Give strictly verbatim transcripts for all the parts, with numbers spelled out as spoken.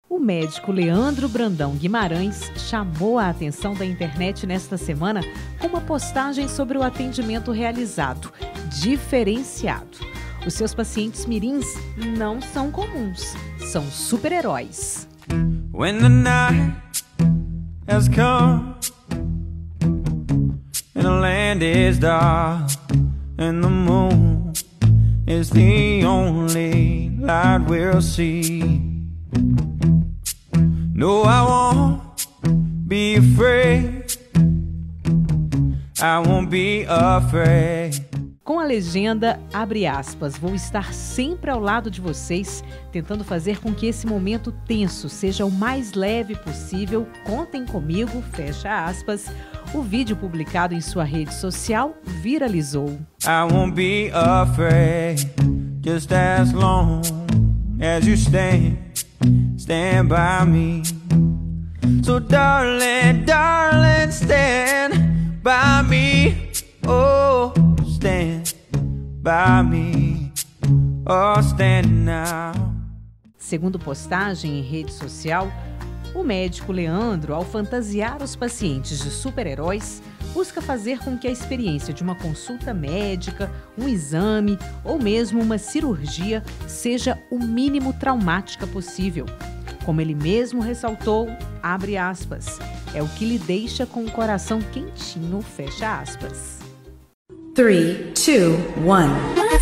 O médico Leandro Brandão Guimarães chamou a atenção da internet nesta semana com uma postagem sobre o atendimento realizado, diferenciado. Os seus pacientes mirins não são comuns, são super-heróis. When the night has come and the land is dark and the moon is the only light we'll see. No, I won't be afraid. I won't be afraid. Com a legenda, abre aspas, vou estar sempre ao lado de vocês, tentando fazer com que esse momento tenso seja o mais leve possível. Contem comigo, fecha aspas. O vídeo publicado em sua rede social viralizou. I won't be afraid, just as long as you stand, stand by me. So darling, darling, stand by me. Oh, stand by me. Oh, stand now. Segundo postagem em rede social, o médico Leandro, ao fantasiar os pacientes de super-heróis, busca fazer com que a experiência de uma consulta médica, um exame ou mesmo uma cirurgia seja o mínimo traumática possível. Como ele mesmo ressaltou, abre aspas, é o que lhe deixa com o coração quentinho, fecha aspas. three, two, one.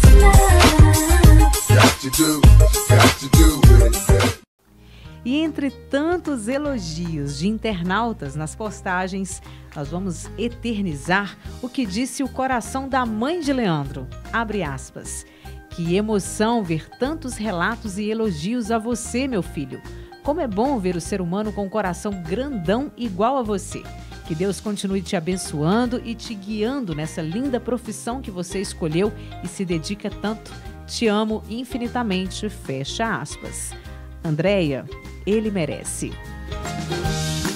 E entre tantos elogios de internautas nas postagens, nós vamos eternizar o que disse o coração da mãe de Leandro. Abre aspas. Que emoção ver tantos relatos e elogios a você, meu filho. Como é bom ver o ser humano com um coração grandão igual a você. Que Deus continue te abençoando e te guiando nessa linda profissão que você escolheu e se dedica tanto. Te amo infinitamente, fecha aspas. Andréia, ele merece.